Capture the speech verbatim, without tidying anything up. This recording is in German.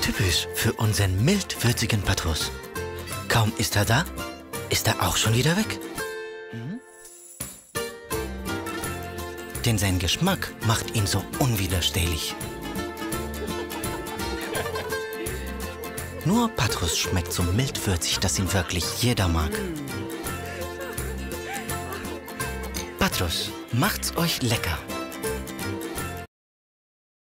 Typisch für unseren mild-würzigen Petrus. Kaum ist er da, ist er auch schon wieder weg. Hm? Denn sein Geschmack macht ihn so unwiderstehlich. Nur Petrus schmeckt so mild-würzig, dass ihn wirklich jeder mag. Petrus, macht's euch lecker.